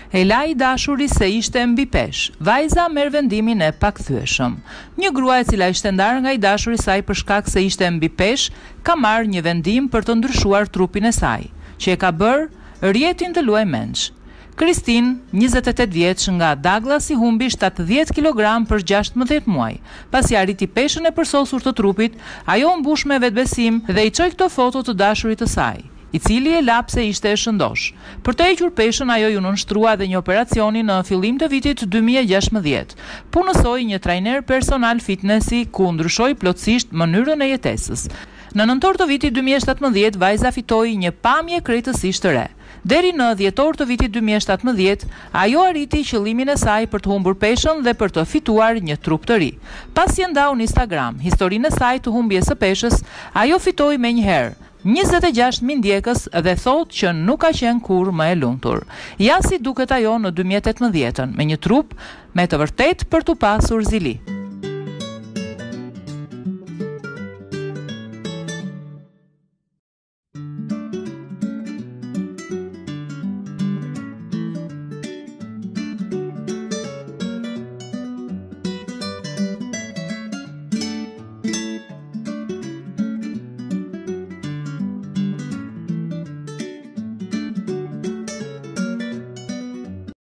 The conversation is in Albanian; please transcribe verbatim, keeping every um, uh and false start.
E la i dashuri se ishte mbi pesh. Vajza merr vendimin e pakthyeshëm. Një grua e cila ishte ndarë nga i dashuri i saj për shkak se ishte mbi pesh, ka marrë një vendim për të ndryshuar trupin e saj, që e ka bërë rjetin të luajë mendsh. Kristin, njëzet e tetë vjeç, nga Douglas i humbi shtatëdhjetë kilogram për gjashtëdhjetë muaj. Pasi arriti peshën e përsosur të trupit, ajo u mbush me vetbesim dhe i çoi këto foto të dashurit të saj, i cili e lap se ishte e shëndosh. Për të hequr peshën, ajo ju nënshtrua dhe një operacioni në fillim të vitit dy mijë e gjashtëdhjetë. Punësoi një trajner personal fitnessi ku ndryshoi plotësisht mënyrën e jetesës. Në nëntor të vitit dy mijë e shtatëdhjetë, vajza fitoi një pamje krejtësisht të re. Deri në dhjetor të vitit dy mijë e shtatëdhjetë, ajo arriti qëllimin e saj për të humbur peshën dhe për të fituar një trup të ri. Pasi e ndau në Instagram historinë e saj të humbjes së peshës, ajo fitoi menjëherë njëzet e gjashtë mijë ndjekës dhe thotë që nuk ka qenë kurrë më e lumtur. Ja si duket ajo në dy mijë e tetëmbëdhjetën, me një trup me të vërtetë për tu pasur zili.